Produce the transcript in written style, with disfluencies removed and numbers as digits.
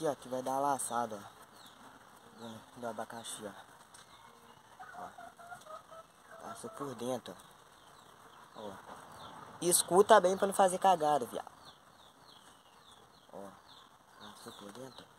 aqui, ó, que vai dar uma laçada, ó. Do abacaxi, ó. Passou por dentro, ó. E escuta bem pra não fazer cagada, viado. Ó, passou por dentro.